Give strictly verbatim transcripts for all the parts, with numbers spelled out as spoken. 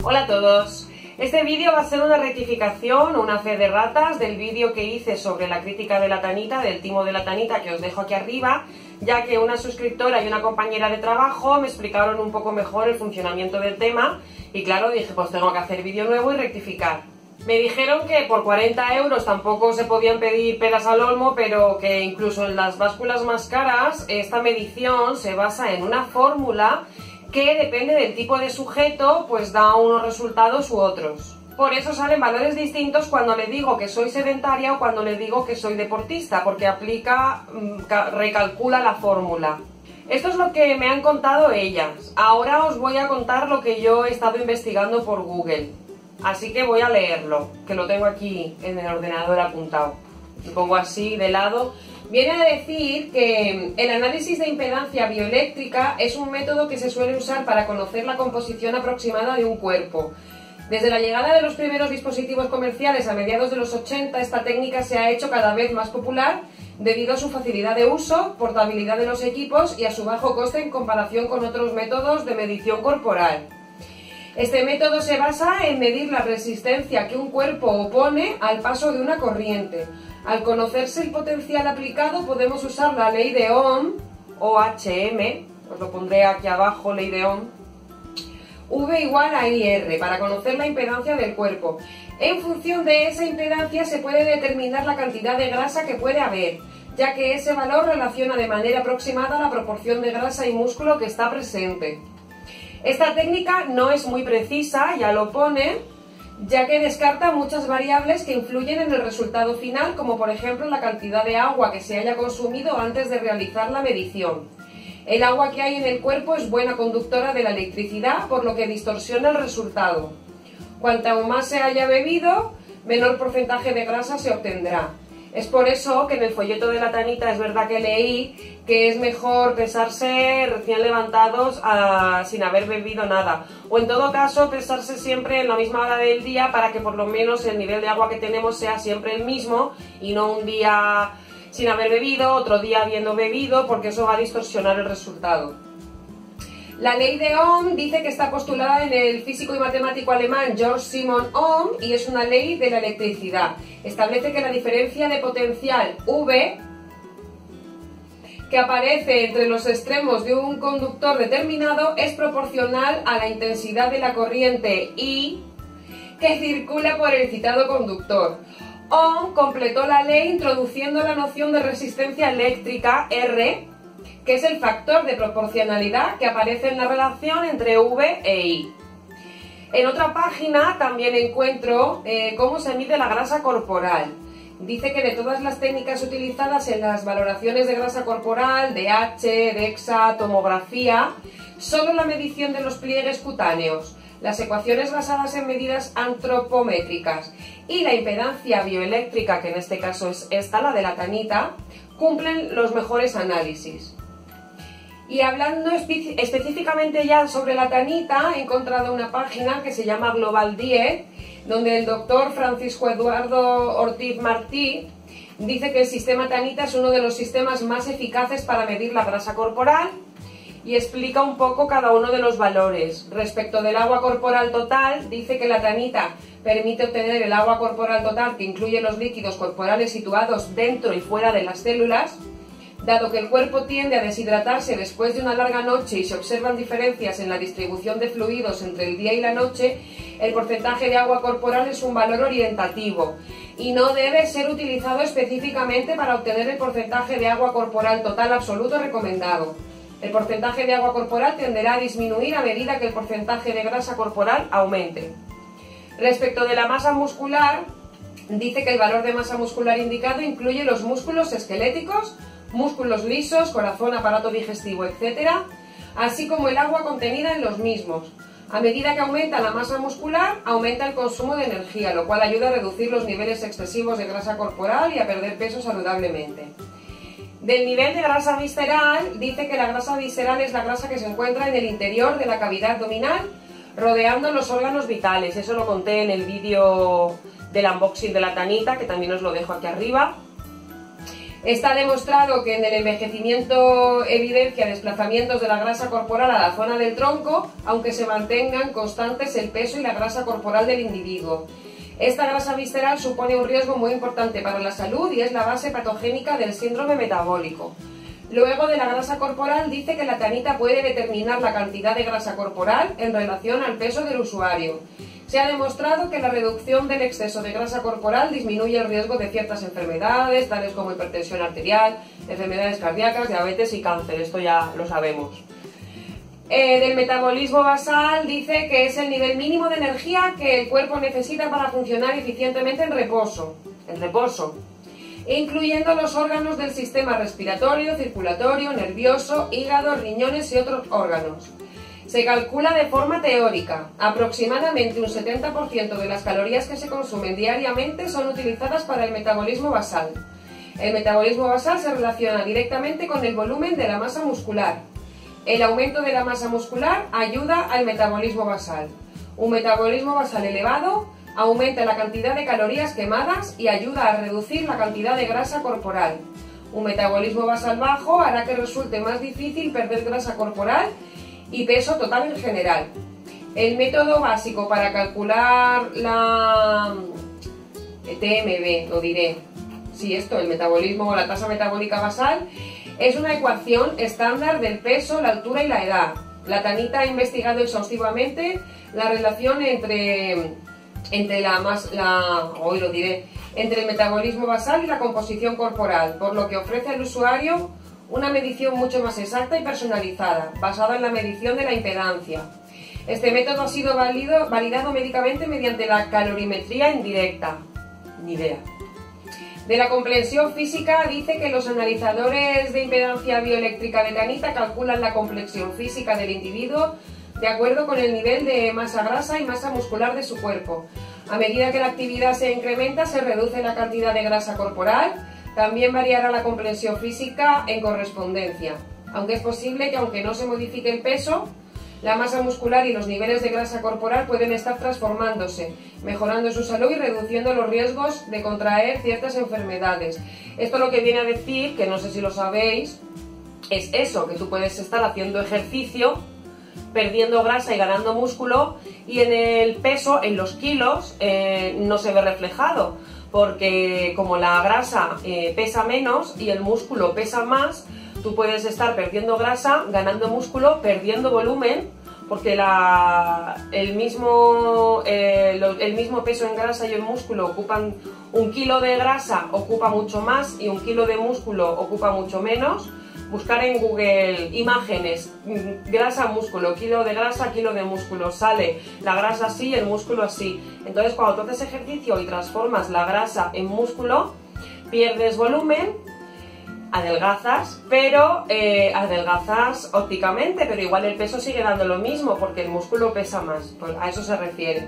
Hola a todos. Este vídeo va a ser una rectificación o una fe de ratas del vídeo que hice sobre la crítica de la tanita, del timo de la tanita, que os dejo aquí arriba, ya que una suscriptora y una compañera de trabajo me explicaron un poco mejor el funcionamiento del tema y claro, dije pues tengo que hacer vídeo nuevo y rectificar. Me dijeron que por cuarenta euros tampoco se podían pedir peras al olmo, pero que incluso en las básculas más caras esta medición se basa en una fórmula que depende del tipo de sujeto, pues da unos resultados u otros. Por eso salen valores distintos cuando le digo que soy sedentaria o cuando le digo que soy deportista, porque aplica, recalcula la fórmula. Esto es lo que me han contado ellas. Ahora os voy a contar lo que yo he estado investigando por Google. Así que voy a leerlo, que lo tengo aquí en el ordenador apuntado. Lo pongo así de lado. Viene a decir que el análisis de impedancia bioeléctrica es un método que se suele usar para conocer la composición aproximada de un cuerpo. Desde la llegada de los primeros dispositivos comerciales a mediados de los ochenta, esta técnica se ha hecho cada vez más popular debido a su facilidad de uso, portabilidad de los equipos y a su bajo coste en comparación con otros métodos de medición corporal. Este método se basa en medir la resistencia que un cuerpo opone al paso de una corriente. Al conocerse el potencial aplicado podemos usar la ley de Ohm, O H M, os lo pondré aquí abajo, ley de Ohm, V igual a I R, para conocer la impedancia del cuerpo. En función de esa impedancia se puede determinar la cantidad de grasa que puede haber, ya que ese valor relaciona de manera aproximada la proporción de grasa y músculo que está presente. Esta técnica no es muy precisa, ya lo pone, ya que descarta muchas variables que influyen en el resultado final, como por ejemplo la cantidad de agua que se haya consumido antes de realizar la medición. El agua que hay en el cuerpo es buena conductora de la electricidad, por lo que distorsiona el resultado. Cuanto más se haya bebido, menor porcentaje de grasa se obtendrá. Es por eso que en el folleto de la tanita es verdad que leí que es mejor pesarse recién levantados a, sin haber bebido nada. O en todo caso pesarse siempre en la misma hora del día para que por lo menos el nivel de agua que tenemos sea siempre el mismo y no un día sin haber bebido, otro día habiendo bebido, porque eso va a distorsionar el resultado. La ley de Ohm dice que está postulada en el físico y matemático alemán Georg Simon Ohm y es una ley de la electricidad. Establece que la diferencia de potencial V que aparece entre los extremos de un conductor determinado es proporcional a la intensidad de la corriente I que circula por el citado conductor. Ohm completó la ley introduciendo la noción de resistencia eléctrica R, que es el factor de proporcionalidad que aparece en la relación entre V e I. En otra página también encuentro eh, cómo se mide la grasa corporal. Dice que de todas las técnicas utilizadas en las valoraciones de grasa corporal, D H, DEXA, tomografía, solo la medición de los pliegues cutáneos, las ecuaciones basadas en medidas antropométricas y la impedancia bioeléctrica, que en este caso es esta, la de la tanita, cumplen los mejores análisis. Y hablando espe- específicamente ya sobre la tanita, he encontrado una página que se llama Global Diet, donde el doctor Francisco Eduardo Ortiz Martí dice que el sistema tanita es uno de los sistemas más eficaces para medir la grasa corporal y explica un poco cada uno de los valores. Respecto del agua corporal total, dice que la tanita permite obtener el agua corporal total, que incluye los líquidos corporales situados dentro y fuera de las células. Dado que el cuerpo tiende a deshidratarse después de una larga noche y se observan diferencias en la distribución de fluidos entre el día y la noche, el porcentaje de agua corporal es un valor orientativo y no debe ser utilizado específicamente para obtener el porcentaje de agua corporal total absoluto recomendado. El porcentaje de agua corporal tenderá a disminuir a medida que el porcentaje de grasa corporal aumente. Respecto de la masa muscular, dice que el valor de masa muscular indicado incluye los músculos esqueléticos, músculos lisos, corazón, aparato digestivo, etcétera, así como el agua contenida en los mismos. A medida que aumenta la masa muscular, aumenta el consumo de energía, lo cual ayuda a reducir los niveles excesivos de grasa corporal y a perder peso saludablemente. Del nivel de grasa visceral, dice que la grasa visceral es la grasa que se encuentra en el interior de la cavidad abdominal, rodeando los órganos vitales. Eso lo conté en el vídeo del unboxing de la tanita, que también os lo dejo aquí arriba. Está demostrado que en el envejecimiento evidencia desplazamientos de la grasa corporal a la zona del tronco, aunque se mantengan constantes el peso y la grasa corporal del individuo. Esta grasa visceral supone un riesgo muy importante para la salud y es la base patogénica del síndrome metabólico. Luego, de la grasa corporal, dice que la tanita puede determinar la cantidad de grasa corporal en relación al peso del usuario. Se ha demostrado que la reducción del exceso de grasa corporal disminuye el riesgo de ciertas enfermedades, tales como hipertensión arterial, enfermedades cardíacas, diabetes y cáncer. Esto ya lo sabemos. Eh, del metabolismo basal dice que es el nivel mínimo de energía que el cuerpo necesita para funcionar eficientemente en reposo. En reposo. Incluyendo los órganos del sistema respiratorio, circulatorio, nervioso, hígado, riñones y otros órganos. Se calcula de forma teórica. Aproximadamente un setenta por ciento de las calorías que se consumen diariamente son utilizadas para el metabolismo basal. El metabolismo basal se relaciona directamente con el volumen de la masa muscular. El aumento de la masa muscular ayuda al metabolismo basal. Un metabolismo basal elevado aumenta la cantidad de calorías quemadas y ayuda a reducir la cantidad de grasa corporal. Un metabolismo basal bajo hará que resulte más difícil perder grasa corporal y peso total en general. El método básico para calcular la T M B, lo diré, sí, esto, el metabolismo o la tasa metabólica basal, es una ecuación estándar del peso, la altura y la edad. La Tanita ha investigado exhaustivamente la relación entre, entre, la, más, la, hoy lo diré, entre el metabolismo basal y la composición corporal, por lo que ofrece al usuario una medición mucho más exacta y personalizada, basada en la medición de la impedancia. Este método ha sido valido, validado médicamente mediante la calorimetría indirecta. Ni idea. De la comprensión física dice que los analizadores de impedancia bioeléctrica de Tanita calculan la complexión física del individuo de acuerdo con el nivel de masa grasa y masa muscular de su cuerpo. A medida que la actividad se incrementa, se reduce la cantidad de grasa corporal. También variará la comprensión física en correspondencia, aunque es posible que, aunque no se modifique el peso, la masa muscular y los niveles de grasa corporal pueden estar transformándose, mejorando su salud y reduciendo los riesgos de contraer ciertas enfermedades. Esto lo que viene a decir, que no sé si lo sabéis, es eso, que tú puedes estar haciendo ejercicio, perdiendo grasa y ganando músculo, y en el peso, en los kilos, eh, no se ve reflejado, porque como la grasa eh, pesa menos y el músculo pesa más, tú puedes estar perdiendo grasa, ganando músculo, perdiendo volumen, porque la, el, mismo, eh, lo, el mismo peso en grasa y en músculo ocupan un kilo de grasa, ocupa mucho más, y un kilo de músculo ocupa mucho menos. Buscar en Google imágenes, grasa, músculo, kilo de grasa, kilo de músculo, sale la grasa así, el músculo así. Entonces, cuando tú haces ejercicio y transformas la grasa en músculo, pierdes volumen, adelgazas, pero eh, adelgazas ópticamente, pero igual el peso sigue dando lo mismo porque el músculo pesa más, pues a eso se refiere.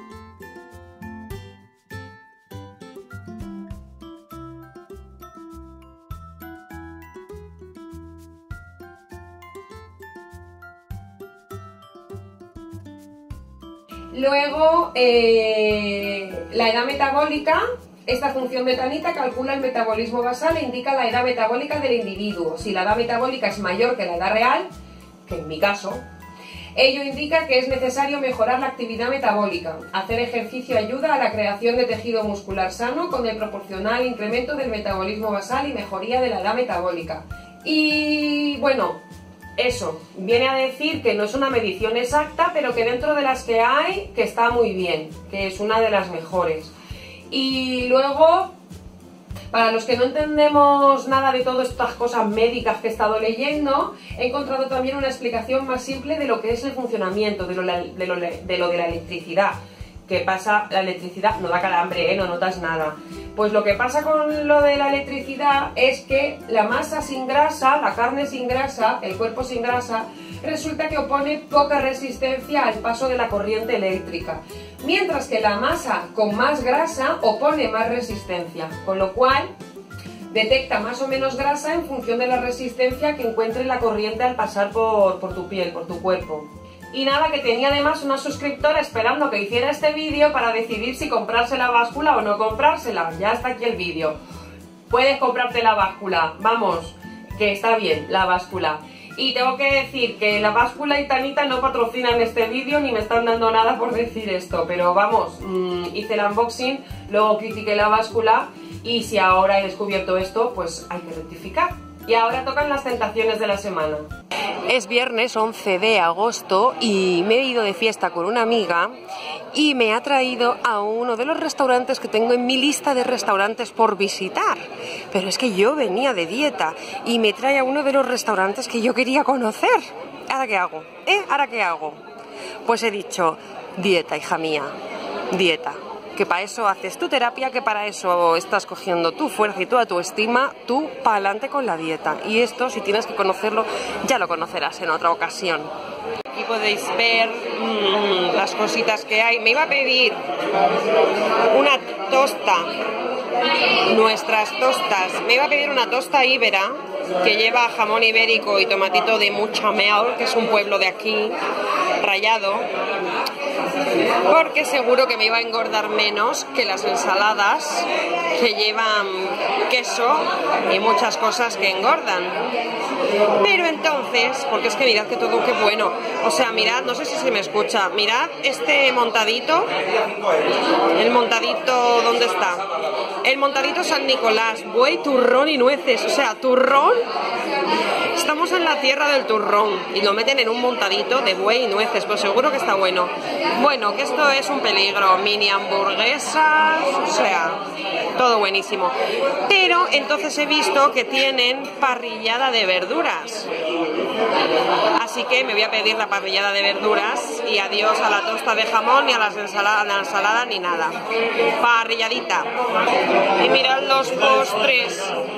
Luego, eh, la edad metabólica. Esta función de Tanita calcula el metabolismo basal e indica la edad metabólica del individuo. Si la edad metabólica es mayor que la edad real, que en mi caso, ello indica que es necesario mejorar la actividad metabólica. Hacer ejercicio ayuda a la creación de tejido muscular sano con el proporcional incremento del metabolismo basal y mejoría de la edad metabólica. Y bueno, eso viene a decir que no es una medición exacta, pero que dentro de las que hay, que está muy bien, que es una de las mejores. Y luego, para los que no entendemos nada de todas estas cosas médicas que he estado leyendo, he encontrado también una explicación más simple de lo que es el funcionamiento, de lo de, lo, de, lo de la electricidad. ¿Qué pasa? La electricidad no da calambre, ¿eh? No notas nada. Pues lo que pasa con lo de la electricidad es que la masa sin grasa, la carne sin grasa, el cuerpo sin grasa, resulta que opone poca resistencia al paso de la corriente eléctrica, mientras que la masa con más grasa opone más resistencia, con lo cual detecta más o menos grasa en función de la resistencia que encuentre la corriente al pasar por, por tu piel, por tu cuerpo. Y nada, que tenía además una suscriptora esperando que hiciera este vídeo para decidir si comprarse la báscula o no comprársela. Ya está aquí el vídeo. puedes comprarte la báscula, vamos, que está bien la báscula. Y tengo que decir que la báscula y Tanita no patrocinan este vídeo ni me están dando nada por decir esto, pero vamos, mmm, hice el unboxing, luego critiqué la báscula y si ahora he descubierto esto, pues hay que rectificar. Y ahora tocan las tentaciones de la semana. Es viernes once de agosto y me he ido de fiesta con una amiga y me ha traído a uno de los restaurantes que tengo en mi lista de restaurantes por visitar. Pero es que yo venía de dieta y me trae a uno de los restaurantes que yo quería conocer. ¿Ahora qué hago? ¿Eh? ¿Ahora qué hago? Pues he dicho, dieta, hija mía, dieta. Que para eso haces tu terapia, que para eso estás cogiendo tu fuerza y toda tu estima, tú para adelante con la dieta. Y esto, si tienes que conocerlo, ya lo conocerás en otra ocasión. Aquí podéis ver mmm, las cositas que hay. Me iba a pedir una tosta, nuestras tostas. Me iba a pedir una tosta íbera que lleva jamón ibérico y tomatito de Muchamel, que es un pueblo de aquí, rallado. Porque seguro que me iba a engordar menos que las ensaladas que llevan queso y muchas cosas que engordan. Pero entonces, porque es que mirad que todo, qué bueno. O sea, mirad, no sé si se me escucha, mirad este montadito. El montadito, ¿dónde está? El montadito San Nicolás, buey, turrón y nueces. O sea, turrón. Estamos en la tierra del turrón y lo meten en un montadito de buey y nueces, pues seguro que está bueno. Bueno, que esto es un peligro, mini hamburguesas, o sea, todo buenísimo. Pero entonces he visto que tienen parrillada de verduras. Así que me voy a pedir la parrillada de verduras y adiós a la tosta de jamón, ni a las ensaladas, la ensalada, ni nada. Parrilladita. Y mirad los postres.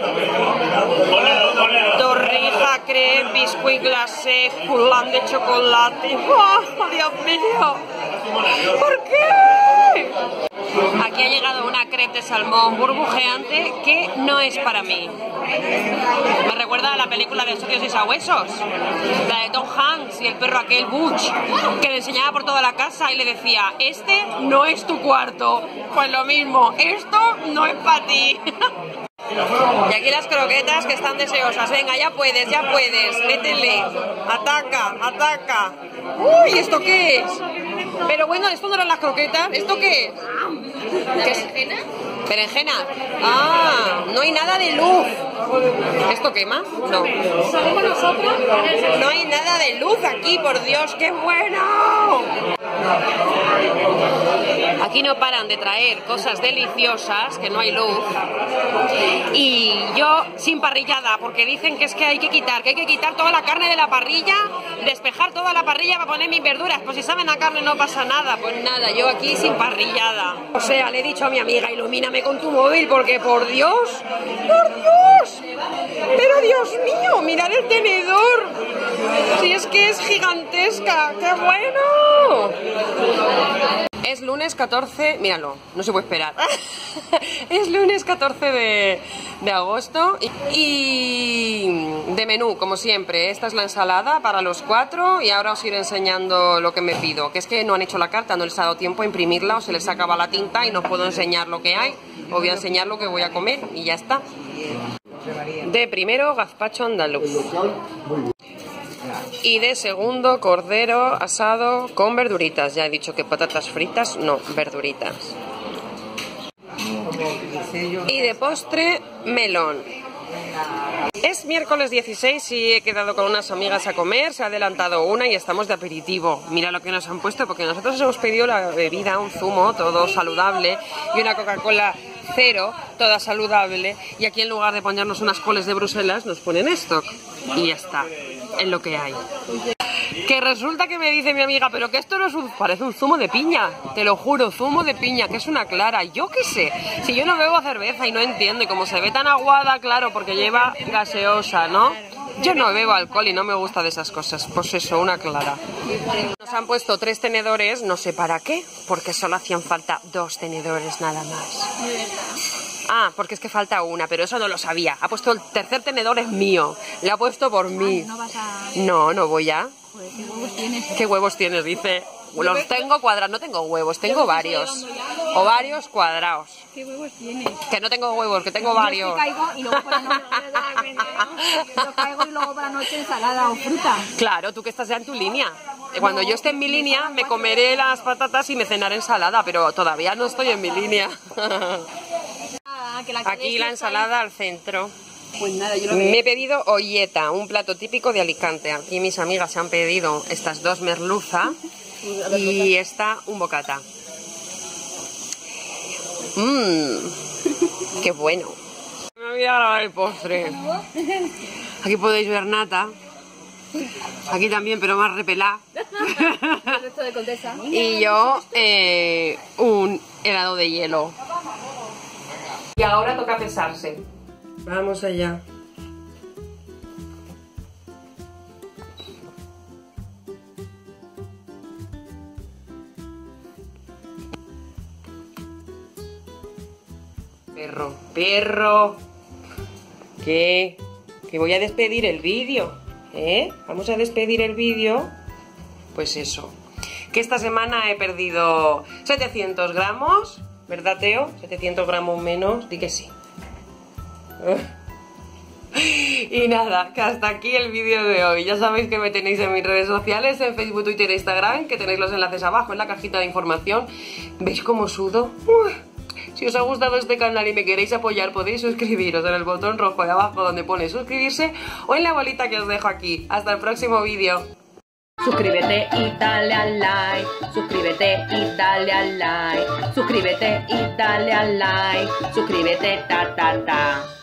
Torrija, crepe, biscuit glacé, flan de chocolate. ¡Oh, Dios mío! ¿Por qué? Aquí ha llegado una crepe de salmón burbujeante que no es para mí. Me recuerda a la película de Socios y Sabuesos, la de Tom Hanks y el perro aquel Butch, que le enseñaba por toda la casa y le decía, este no es tu cuarto. Pues lo mismo, esto no es para ti. Y aquí las croquetas que están deseosas. Venga, ya puedes, ya puedes. Métele. Ataca, ataca. Uy, ¿esto qué es? Pero bueno, esto no eran las croquetas. ¿Esto qué es? ¿Qué es? ¿Berenjena? ¿Berenjena? Ah, no hay nada de luz. ¿Esto quema? No. No hay nada de luz aquí, por Dios, ¡qué bueno! Aquí no paran de traer cosas deliciosas, que no hay luz. Y yo sin parrillada, porque dicen que es que hay que quitar, que hay que quitar toda la carne de la parrilla, despejar toda la parrilla para poner mis verduras. Pues si saben a carne no pasa nada, pues nada, yo aquí sin parrillada. O sea, le he dicho a mi amiga, ilumíname con tu móvil, porque por Dios, por Dios, pero Dios mío, mirad el tenedor. Si es que es gigantesca, ¡qué bueno! Es lunes catorce, míralo, no se puede esperar. Es lunes catorce de, de agosto y, y de menú, como siempre. Esta es la ensalada para los cuatro y ahora os iré enseñando lo que me pido. Que es que no han hecho la carta, no les ha dado tiempo a imprimirla o se les acaba la tinta y no puedo enseñar lo que hay. Os voy a enseñar lo que voy a comer y ya está. De primero, gazpacho andaluz. Y de segundo, cordero asado con verduritas. Ya he dicho que patatas fritas, no, verduritas. Y de postre, melón. Es miércoles dieciséis y he quedado con unas amigas a comer. Se ha adelantado una y estamos de aperitivo. Mira lo que nos han puesto, porque nosotros hemos pedido la bebida, un zumo, todo saludable, y una Coca-Cola cero, toda saludable. Y aquí en lugar de ponernos unas coles de Bruselas, nos ponen esto. Y ya está, es lo que hay. Que resulta que me dice mi amiga, pero que esto no es un, parece un zumo de piña, te lo juro, zumo de piña, que es una clara. Yo qué sé, si yo no bebo cerveza y no entiendo, y como se ve tan aguada, claro, porque lleva gaseosa, ¿no? Yo no bebo alcohol y no me gusta de esas cosas, pues eso, una clara. Nos han puesto tres tenedores, no sé para qué, porque solo hacían falta dos tenedores nada más. Ah, porque es que falta una, pero eso no lo sabía. Ha puesto el tercer tenedor, es mío. Le ha puesto por mí. Ah, no vas a... No, no voy a. Joder, ¿qué huevos tienes? ¿Qué huevos tienes? Dice. Los tengo cuadrados, no tengo huevos, tengo varios. Ovarios cuadrados. ¿Qué huevos tienes? Que no tengo huevos, que tengo varios. Yo caigo y luego por la noche, yo caigo y luego por la noche ensalada o fruta. Claro, tú que estás ya en tu línea. Cuando yo esté en mi línea me comeré las patatas y me cenaré ensalada, pero todavía no estoy en mi línea. Aquí la ensalada al centro. Pues nada, yo lo Me he pedido olleta, un plato típico de Alicante. Aquí mis amigas se han pedido estas dos merluza y esta un bocata. Mmm, qué bueno. Me voy a grabar el postre. Aquí podéis ver nata. Aquí también, pero más repelá. Y yo eh, un helado de hielo. Y ahora toca pesarse. Vamos allá. Perro, perro. ¿Qué? Que voy a despedir el vídeo. ¿Eh? Vamos a despedir el vídeo. Pues eso. Que esta semana he perdido setecientos gramos. ¿Verdad, Teo? setecientos gramos menos. Di que sí. Y nada, que hasta aquí el vídeo de hoy. Ya sabéis que me tenéis en mis redes sociales, en Facebook, Twitter e Instagram, que tenéis los enlaces abajo en la cajita de información. ¿Veis cómo sudo? Uy. Si os ha gustado este canal y me queréis apoyar, podéis suscribiros en el botón rojo de abajo donde pone suscribirse o en la bolita que os dejo aquí. Hasta el próximo vídeo. Suscríbete y dale al like, suscríbete y dale al like, suscríbete y dale al like, suscríbete ta ta ta.